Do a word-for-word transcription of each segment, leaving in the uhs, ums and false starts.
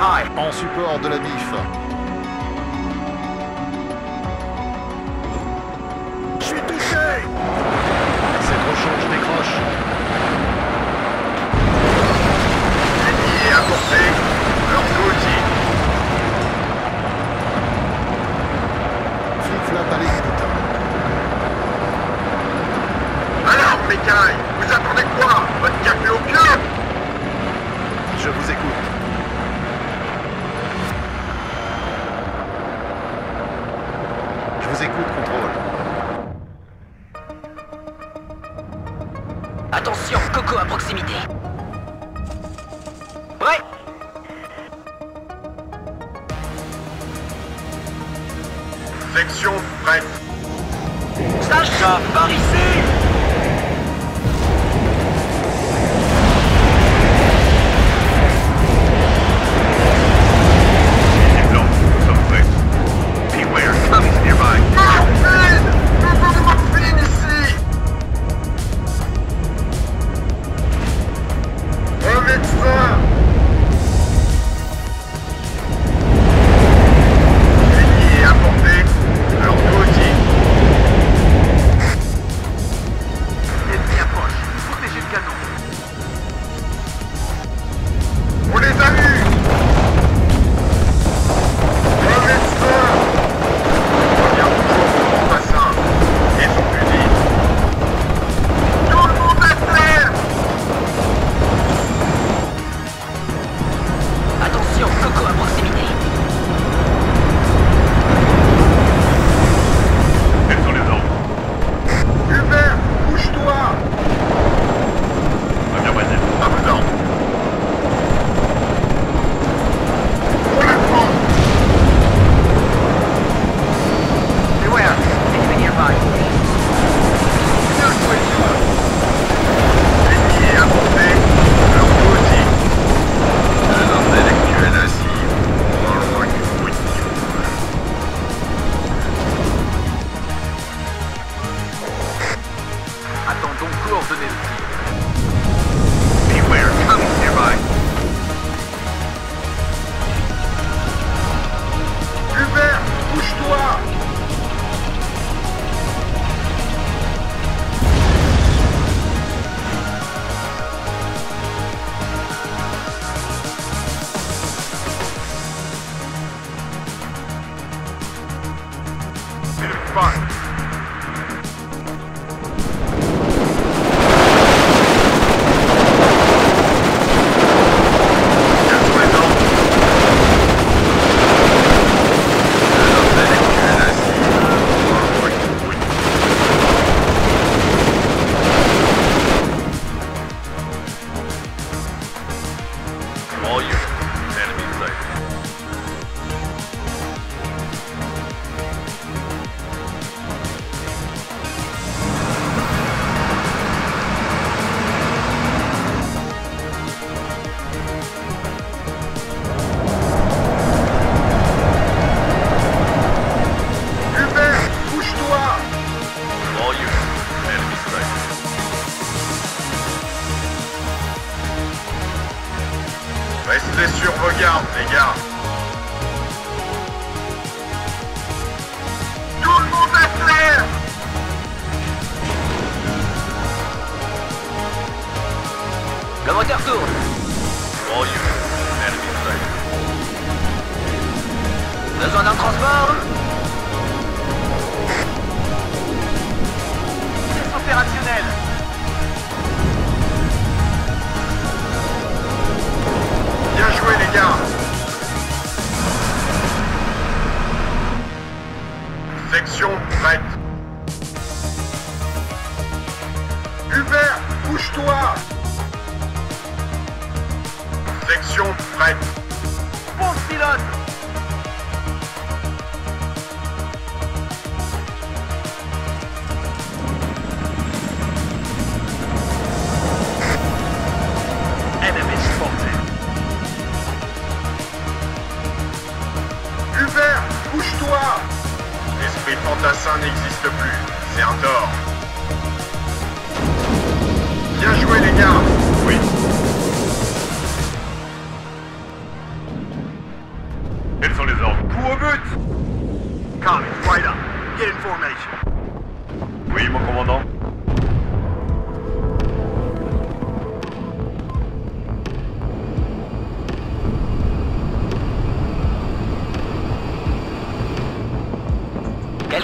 high. En support de la B I F. Je suis touché. C'est trop chaud, je décroche. Ennemi à portée. Leur outil. Flip-flap à l'écoute. Alors, Mekai, vous attendez quoi? Votre café au pieu? Je vous écoute. Je vous écoute, contrôle. Attention, Coco à proximité. Prêt? Section prête. Sacha, par ici! Les blancs, nous sommes prêts. Beware, coming nearby. Morphine! Nous avons morphine ici! Un médecin! Ennemi est à portée. Leur outil. Ennemi approche. Protégez le canon. On les a eus! Un médecin! Reviens toujours sur mon bassin. Et son fusil. Tout le monde à terre! Attention, Coco à proximité. Quels sont les ordres? Hubert, bouge-toi! Très bien, Wazir. À vos ordres. On la prend! Beware, enemy nearby. Bien joué, toi! Ennemi est à portée. Leur outil. Un intellectuel assis. Dans loin du bruit. Attendons coordonner le tir. Beware, coming nearby. Hubert, bouge-toi! C'est le fun! Quels sont les ordres? Un intellectuel assis. Dans loin du bruit. All units, enemy sighted. Hubert, bouge-toi! All units, enemy sighted. Restez sur vos gardes, les gars. Tout le monde à terre! Le moteur tourne. All units, enemy sighted. Besoin d'un transport? C'est opérationnel. Bien joué, les gars. Section prête. Hubert, bouge-toi! Section prête. Ponce pilote. Enemy spotted. Hubert, bouge-toi! L'esprit fantassin n'existe plus. C'est un tort. Bien joué, les gars. Oui.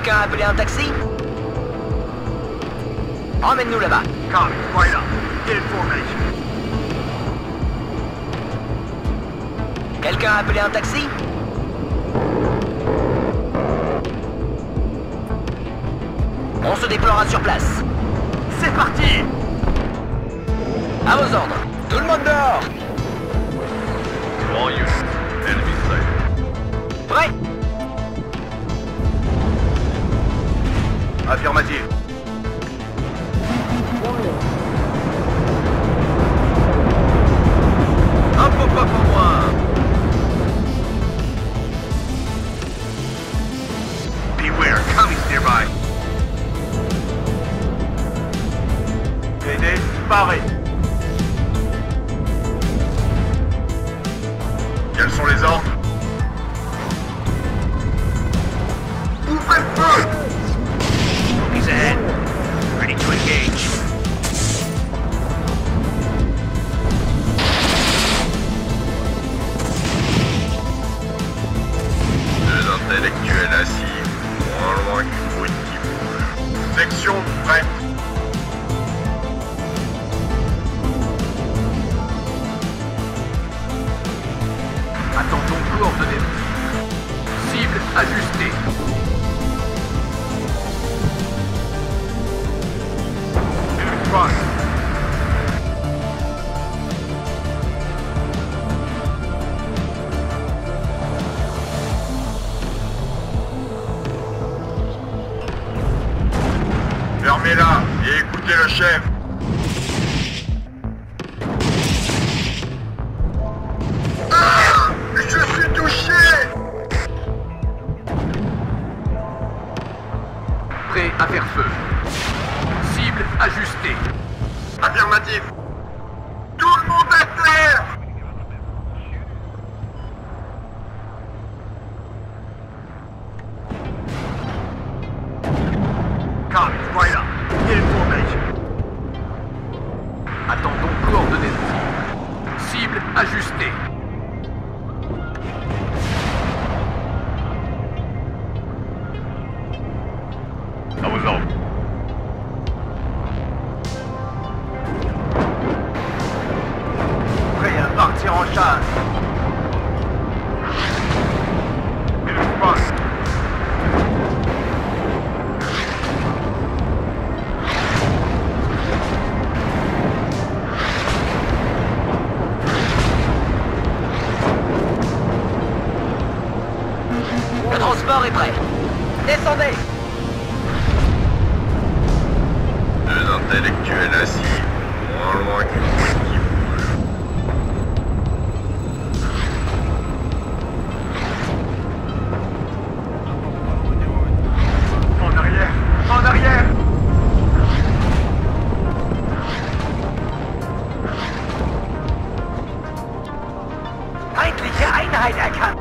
Quelqu'un a appelé un taxi? Emmène-nous là-bas. Copy. Right up. Get in formation. Quelqu'un a appelé un taxi? On se déploiera sur place. C'est parti. À vos ordres. Tout le monde dehors. All units. Enemy sighted. Prêt? Affirmative. Hop, hop, hop, en moins. Beware. Commies nearby. Aidez. Paré. Quels sont les ordres? Ouvrez le feu! He's ahead. Ready to engage. Deux intellectuels assis, moins loin qu'une bruit qui bouge. Section prête. Attendons coordonnées. Cible ajustée. Enemy front. Fermez-la et écoutez le chef. Je suis touché! Prêt à faire feu. Cible ajustée. Affirmatif. Tout le monde à terre! Copy, right up. Get in formation. Attendons coordonnées de cible. Cible ajustée. À vos ordres. Prêt à partir en chasse. Enemy front. Le transport est prêt. Descendez. Deux intellectuels assis, moins loin qu'une bruit qui bouge. En arrière! En arrière! Feindliche Einheit erkannt.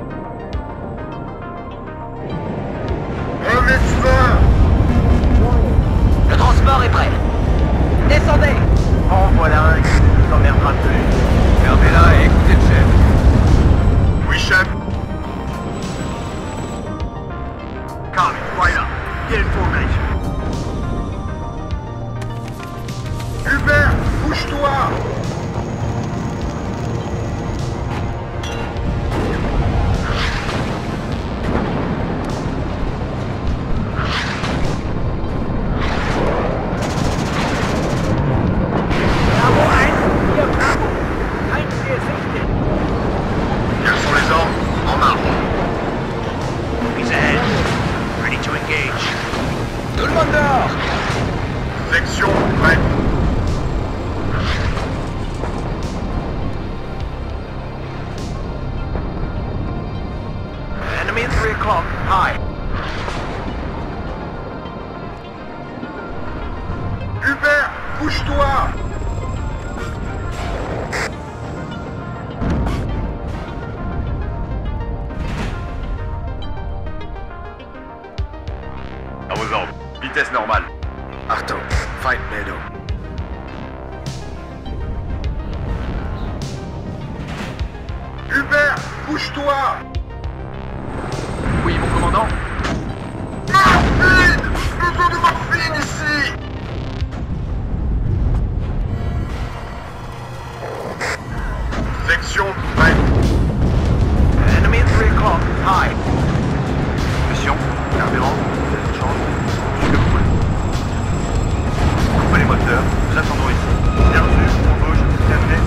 Un médecin! Le transport est prêt. Descendez. En voilà un qui ne nous emmerdera plus. Fermez-la et écoutez le chef. Oui, chef. Copy, right up. Get in formation. Hubert, bouge-toi! Quels sont les ordres? En marche. He's ahead. Ready to engage. Tout le monde dehors. Section prête. Enemy at three o'clock. High. Hubert, bouge-toi! À vos ordres. Vitesse normale. Achtung, Feindmeldung. Hubert, bouge-toi! Oui, mon commandant. Ah! de morphine ici! Section prête. Enemy three o'clock. High. Mission, carburant, change, ce que vous voulez. Coupez les moteurs, nous attendons ici. Bien reçu, on bouge, terminé.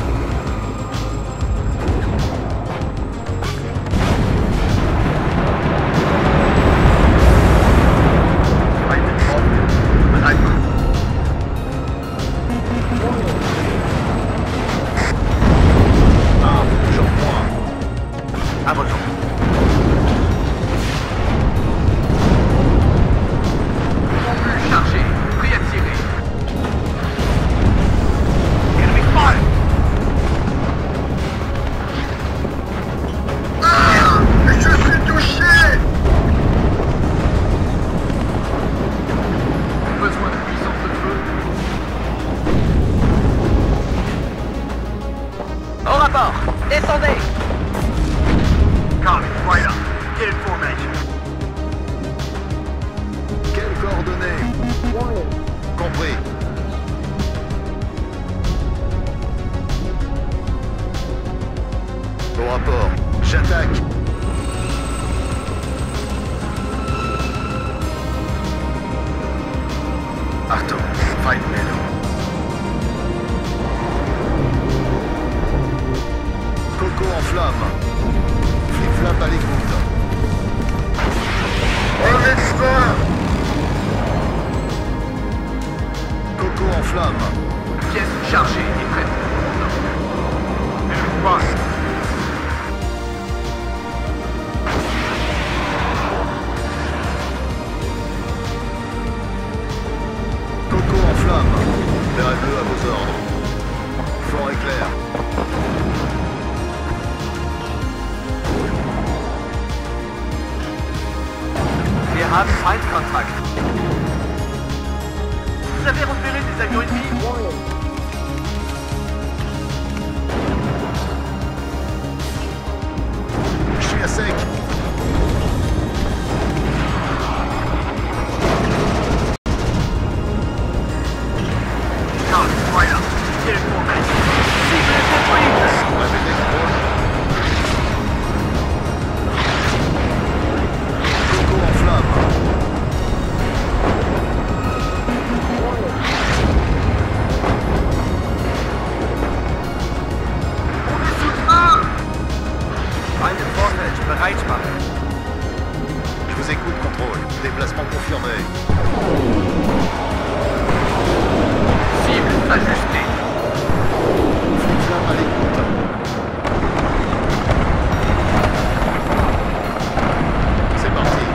À votre ordre. Confus chargé, prêt à tirer. Enemy fire! Ah! Je suis touché! Besoin de puissance de feu. Au rapport, descendez! Carl, right up. Get in formation. Quelles coordonnées? Compris. Au rapport. J'attaque. Achtung, Feindmeldung. Coco en flamme. Flip-flap à l'écoute. Un expert! Coco en flamme. Pièce chargée et prête. Enemy fire. Coco en flamme. Vert et bleu à vos ordres. Fort éclair. Wir haben Feindkontakt. Vous avez repéré des avions ennemis? Je suis à sec. Carl, right up. Get in formation. Cible détruite! Réveillez contrôle. Coco en flamme. Eine Vorfeld bereit machen. Je vous écoute, contrôle. Déplacement confirmé. Cible ajustée. Flip-flap à l'écoute. C'est parti.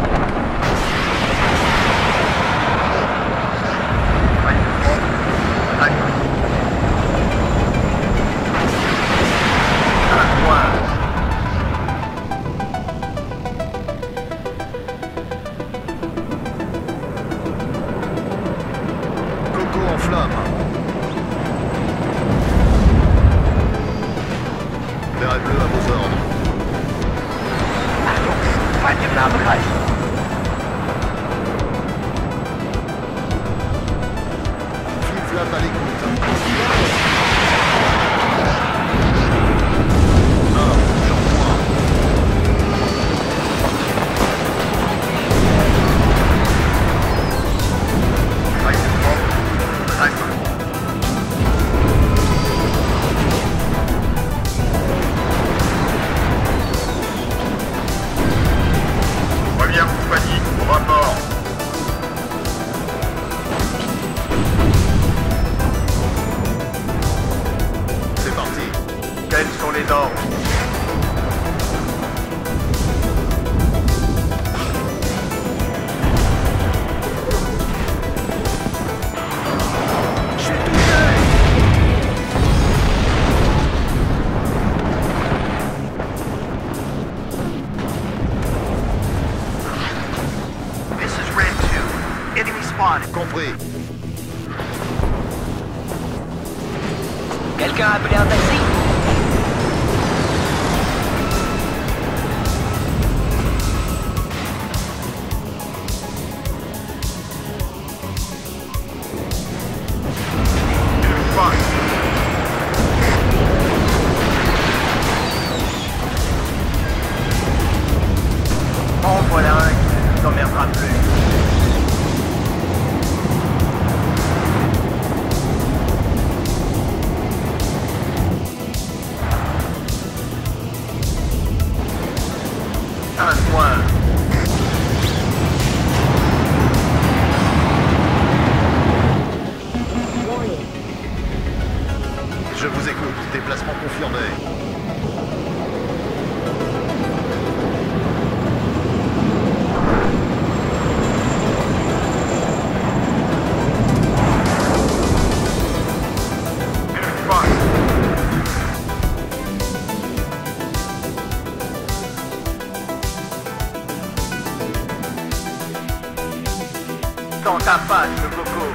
Coco en flamme. Vert et bleu à vos ordres. Achtung, Feindgefahr bereit. Flip-flap à l'écoute. Un, j'en point. Première compagnie, au rapport. C'est parti. Quels sont les ordres? Je suis touché. This is Red two. Enemy spotted. Compris. Quelqu'un a appelé un taxi? Je vous écoute. Déplacement confirmé. Dans ta face, le coco.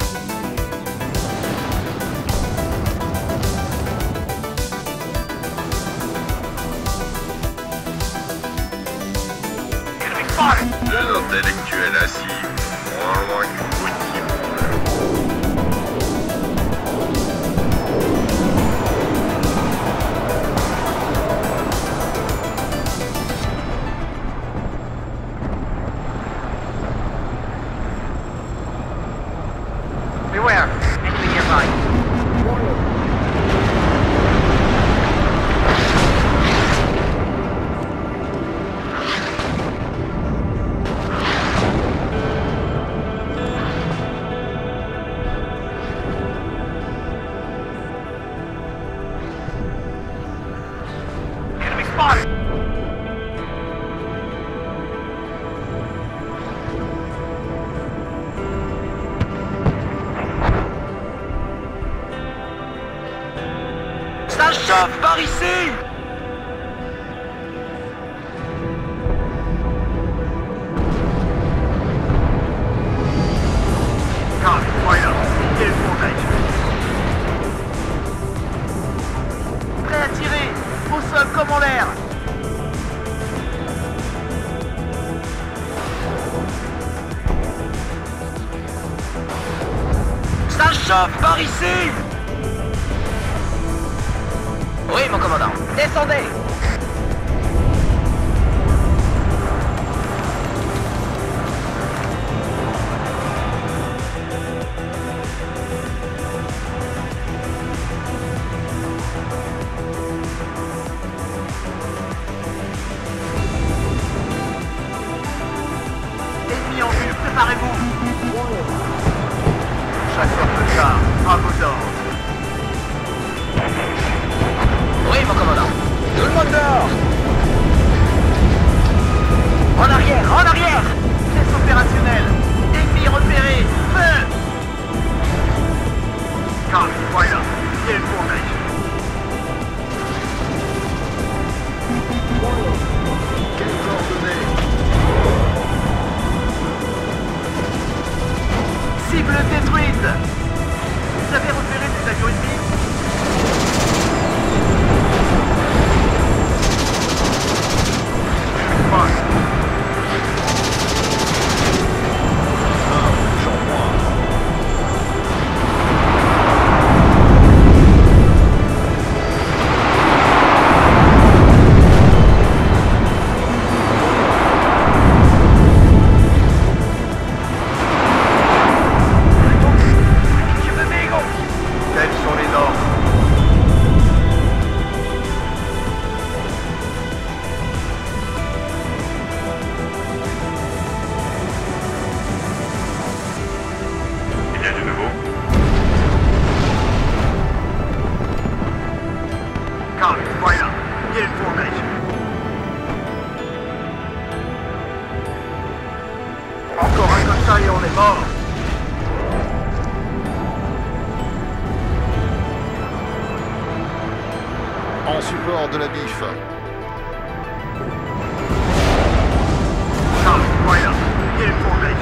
Deux intellectuels assis, moins loin qu'une petite boule. Beware, enemy nearby. Enemy spotted! Ça chauffe par ici! Calme, voilà, quel fondage! Prêt à tirer, au sol comme en l'air! Ça chauffe par ici! Oui, mon commandant. Descendez! Ennemis en vue, préparez-vous! Chasseur de char, à vos ordres. Oui, mon commandant. Tout le monde dehors. En arrière, en arrière. Test opérationnel. Ennemi repéré. Feu. Calme, voilà. Quel fondage. Quelles coordonnées? Cible détruite. Vous avez repéré des avions ennemis? Encore un comme ça et on est mort. En support de la B I F. Charles, voilà. Quel fondage.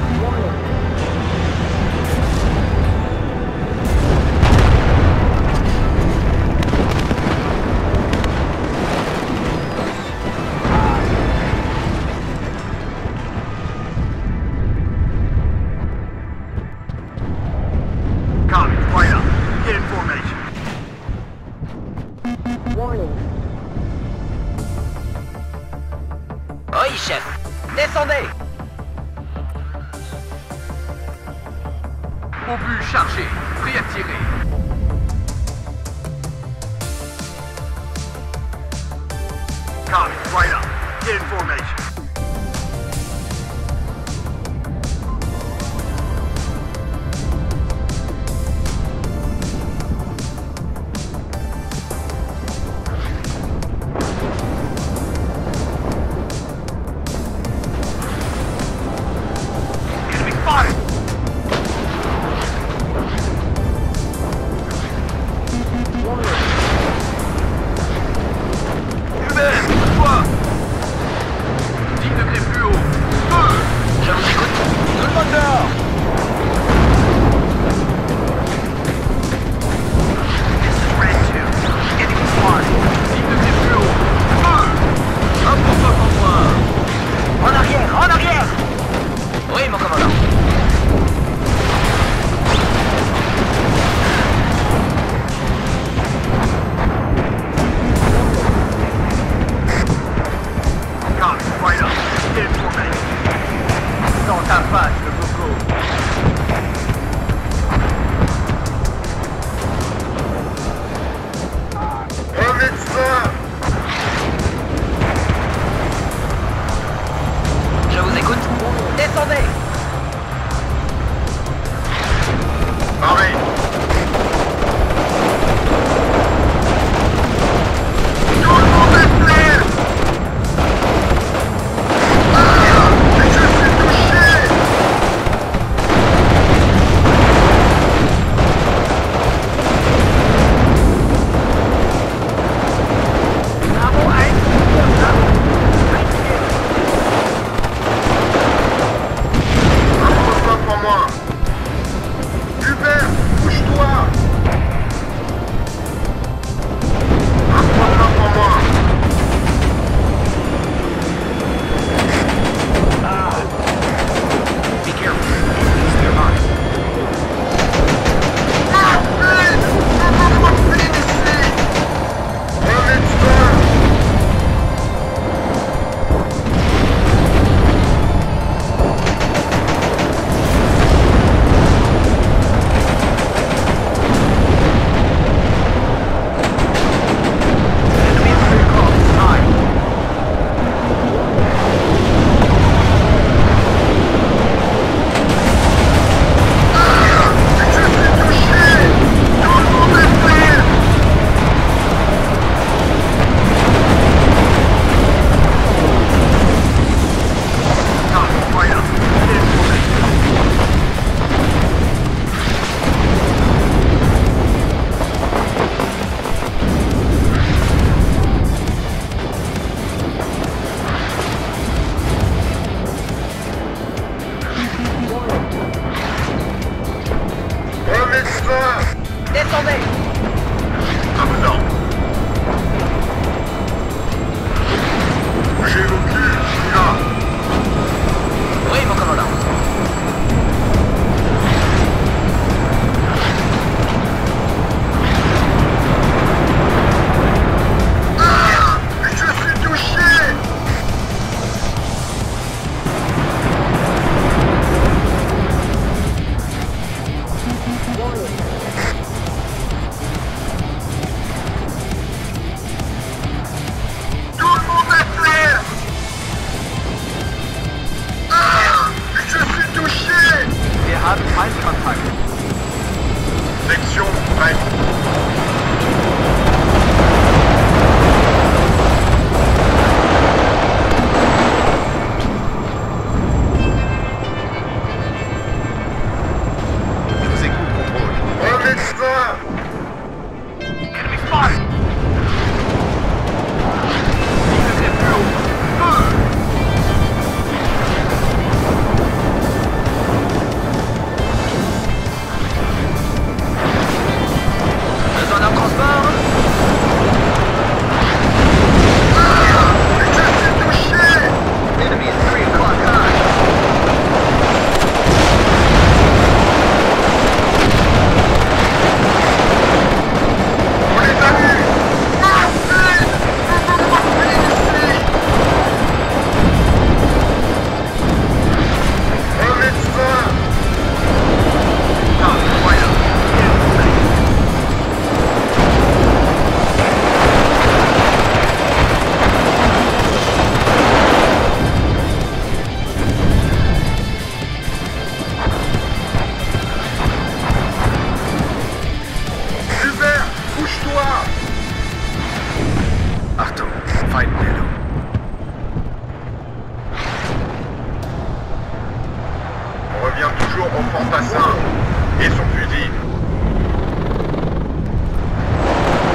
Oui, chef. Descendez. Obus chargé. Prêt à tirer. Calme, voilà. Quelle formation. Hubert, toi dix degrés plus haut. Feu. Je vous écoute. Tout le monde dehors. This is Red two. Enemy spotted. dix degrés plus haut. Feu. Un pour cent en moins. En arrière, en arrière. Oui, mon commandant. Got it, right up. Stand for me. Dans ta face, le coco. Un médecin! Je vous écoute. Descendez. Pareil! Tout le monde est clair! Ah! Mais je suis touché! Un repas pour moi! Hubert, bouge-toi! Un repas pour moi! Be careful. Enemies nearby. Ah! Vite! On va morphine ici! Un médecin! Enemy three o'clock. High. Je suis touché! Tout le monde est clair! Got it, right up. Stand for me. Un médecin! Descendez. À vos ordres! J'évacue, là! Oui, mon commandant. Ah! Je suis touché! Tout le monde est clair! Ah! Je suis touché! Wir haben Feindkontakt. Section prête. Je vous écoute, contrôle. Un médecin! Enemy spotted. dix degrés plus haut. Feu. Besoin d'un transport. Ah! Je suis touché! Enemy at three o'clock. High. On les a vus! Morphine! On veut morphine ici! Un médecin! Got it, right up. Stand for me. Hubert, bouge-toi! Achtung, Feindmeldung. On revient toujours au fantassin et son fusil.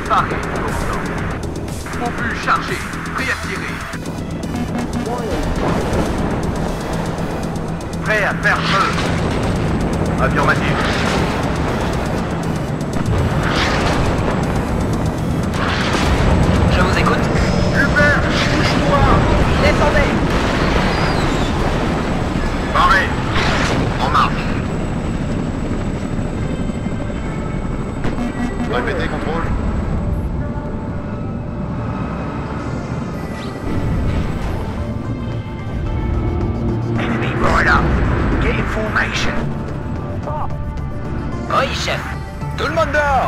Paré, commandant. Obus chargé, prêt à tirer. Prêt à faire feu. Affirmatif. Je vous écoute. Hubert, bouge-toi. Descendez. Paré. En marche. Répétez, contrôle. Enemy right up. Get in formation. Oui, chef. Tout le monde dehors.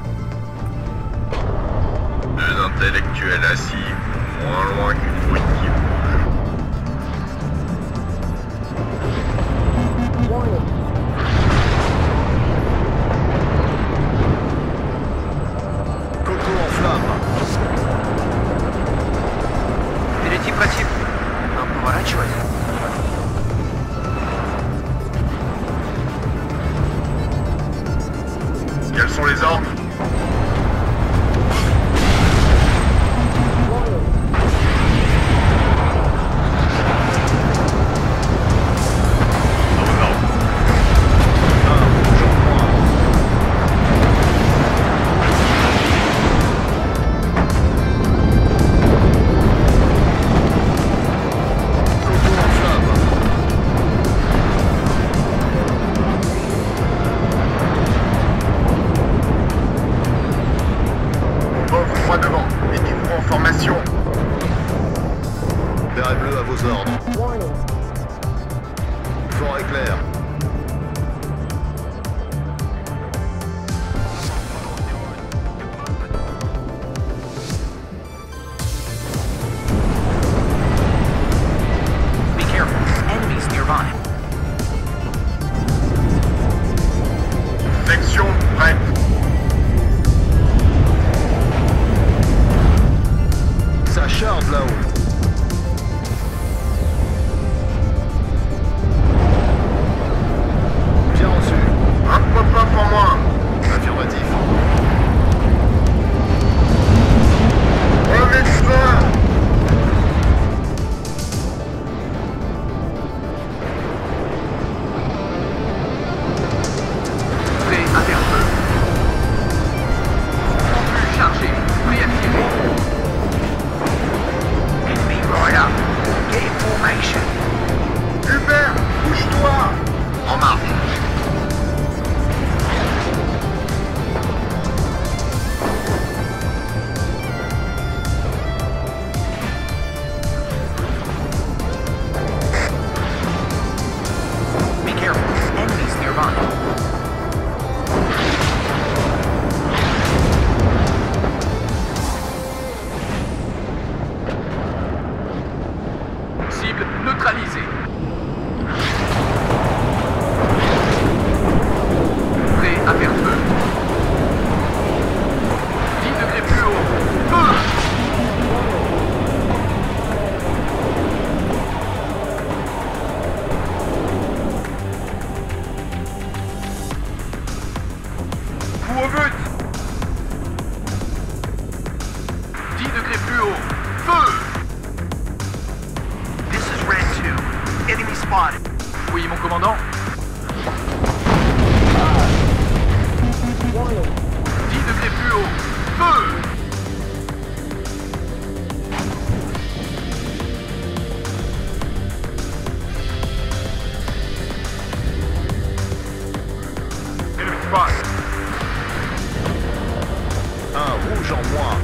Deux intellectuels assis, moins loin qu'une brute qui bouge. Coco en flamme. Перейти против. Поворачивать. Quels sont les ordres? Moi devant, mettez-vous en formation. Vert et bleu à vos ordres. Fort éclair. Be careful. Enemies nearby. Section prête. Ça charge là-haut. Bien reçu. Un pop-up en moins. Affirmatif. Remet feu. Prêt à faire feu. Obus chargé, prêt à tirer. Enemy right up. Get in formation. Hubert, bouge-toi. En marche. Be careful. Enemies nearby. Cible neutralisée. Prêt à faire feu. dix degrés plus haut. Feu! Coup au but. dix degrés plus haut. Feu! This is Red two. Enemy spotted. Oui, mon commandant. dix degrés plus haut. Feu! Enemy spot. Un rouge en moins.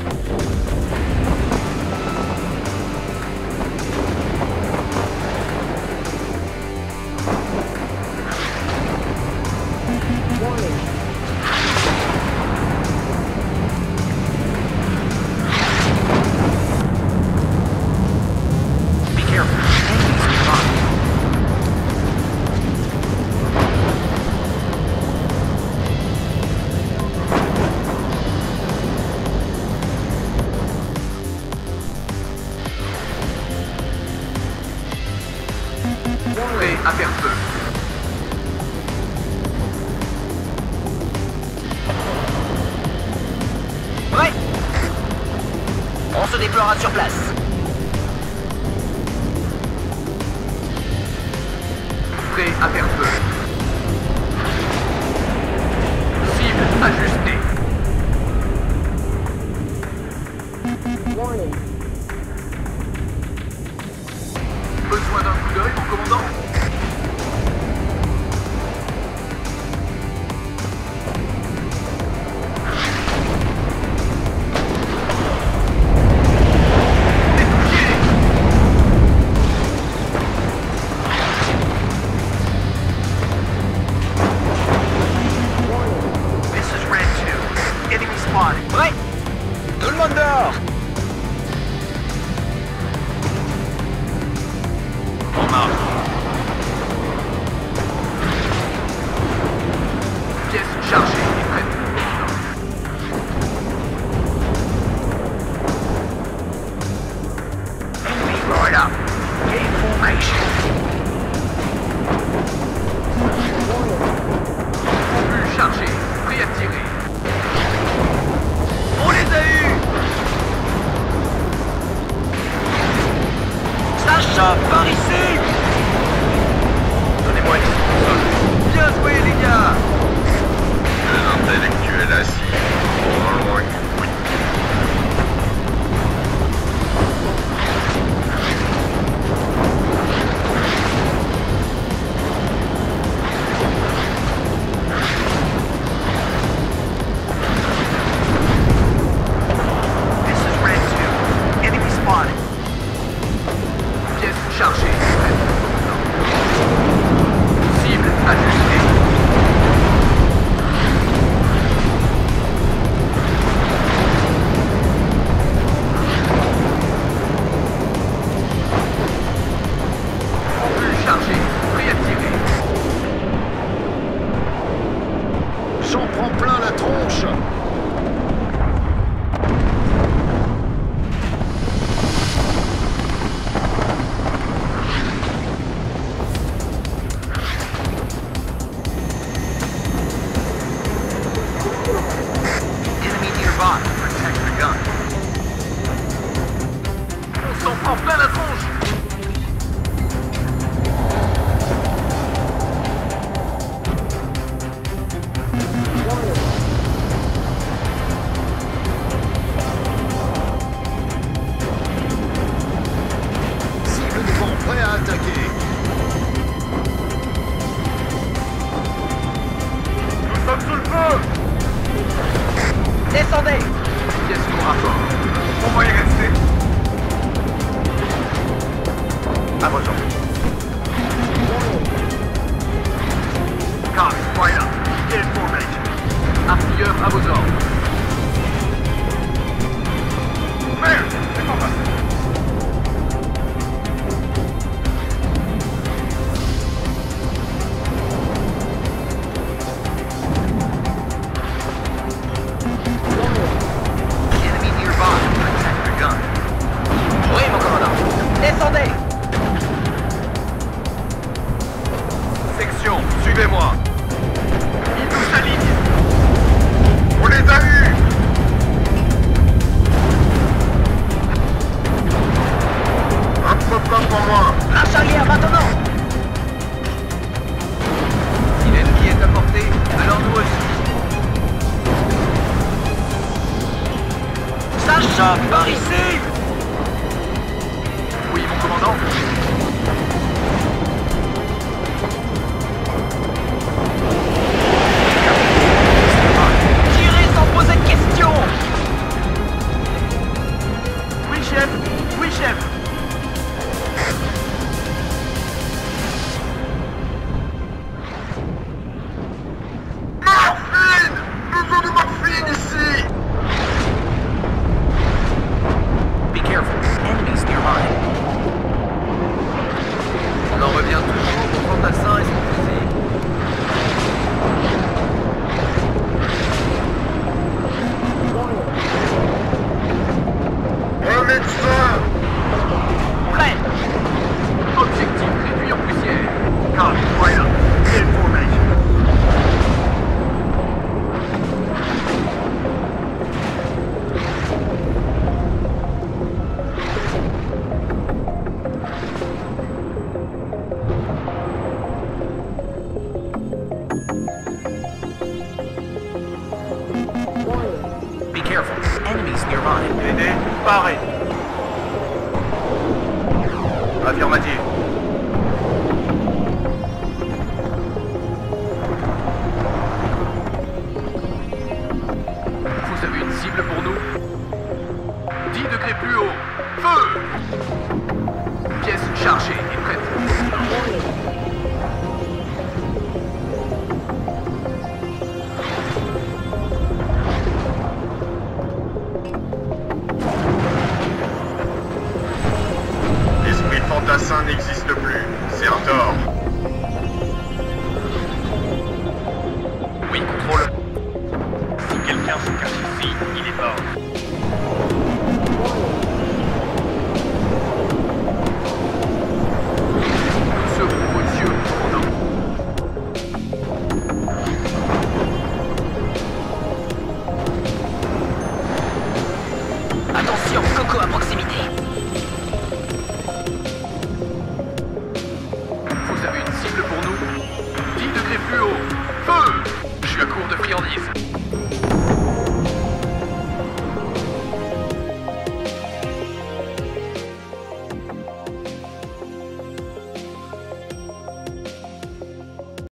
Be careful. Enemies nearby. se déploiera sur place. Prêt à faire feu. Cible ajustée. Besoin d'un coup d'œil, mon commandant? Prêt? Tout le monde dehors! En marche. Pièce chargée et prête. Enemy right up. Get formation. Plus chargé, prêt à tirer. On les a eus! Sacha, par ici! Donnez-moi les sous-sols. Bien joué, les gars! Les intellectuels assis, en loin. Oui. This is Red two. Enemy spotted. Pièce chargée. Cible ajustée. Plus chargé. Prêt à tirer. J'en prends plein la tronche. Enemy nearby. Protect the gun. On s'en prend plein la tronche. Cible devant, prêt à attaquer. Nous sommes sous le feu! Descendez! Pièce pour rapport. On va y rester. À vos ordres. Copy, right up. Get in formation. Artilleur à vos ordres. Merde! C'est pas passé. Enemy nearby. Protect the gun. Oui, mon commandant. Descendez! Section, suivez-moi. Ils nous s'alignent. On les a eus! Un peu pas pour moi. La charrière maintenant! Si l'ennemi est à portée, alors nous aussi. Sacha, par ici! Oui, mon commandant. Tirez sans poser de questions! Oui, chef. Oui, chef. Morphine! Besoin de morphine ici! Be careful. Enemies nearby. careful. Enemies nearby. Aidé, paré. Affirmatif. Vous avez une cible pour nous? dix degrés plus haut. Feu! Pièce chargée et prête. L'esprit fantassin n'existe plus. C'est un tort. Oui, contrôle. Si quelqu'un se cache ici, il est mort.